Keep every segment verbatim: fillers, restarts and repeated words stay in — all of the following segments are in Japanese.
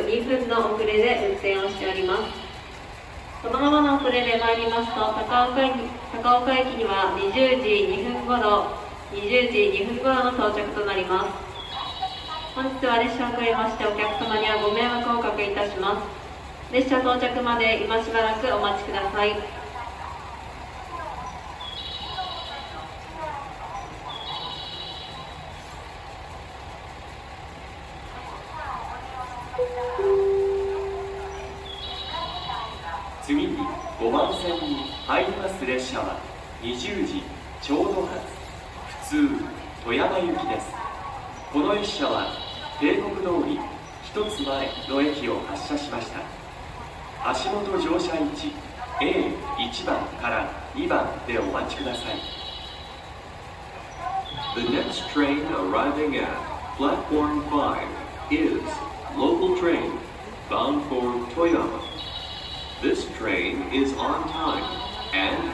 にふんの遅れで運転をしております。このままの遅れで参りますと、高岡駅高岡駅にはにじゅうじにふんごろ、にじゅうじにふんごろの到着となります。本日は列車遅れまして、お客様にはご迷惑をおかけいたします。列車到着まで今しばらくお待ちください。 次にごばん線に入ります列車はにじゅうじちょうど発普通富山行きです。この列車は帝国通り一つ前の駅を発車しました。足元乗車位置 エーいち 番からにばんでお待ちください。 The next train arriving at platform five is local train bound for Toyama. This train is on time and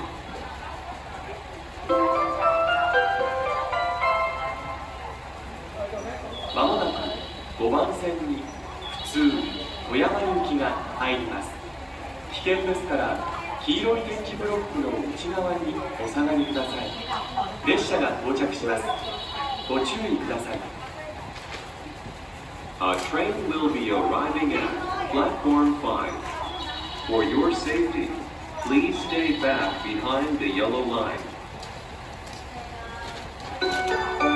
まもなくごばん線に普通富山行きが入ります。危険ですから黄色い点字ブロックの内側にお下がりください。列車が到着します。ご注意ください。 A train will be arriving at platform five. For your safety, please stay back behind the yellow line.